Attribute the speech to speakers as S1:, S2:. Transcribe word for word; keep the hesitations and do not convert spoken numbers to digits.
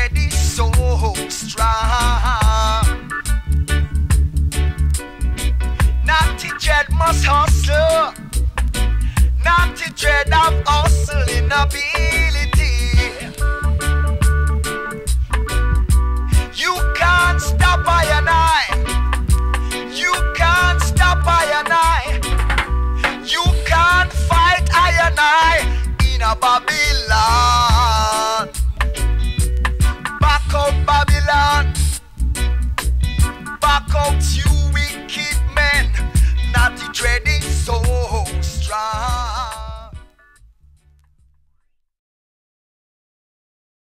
S1: dread is so strong. Naughty dread must hustle. Naughty dread of hustling ability. You can't stop I and I. You can't stop I and I. You can't fight I and I in a Babylon. Back out Babylon. Back out you.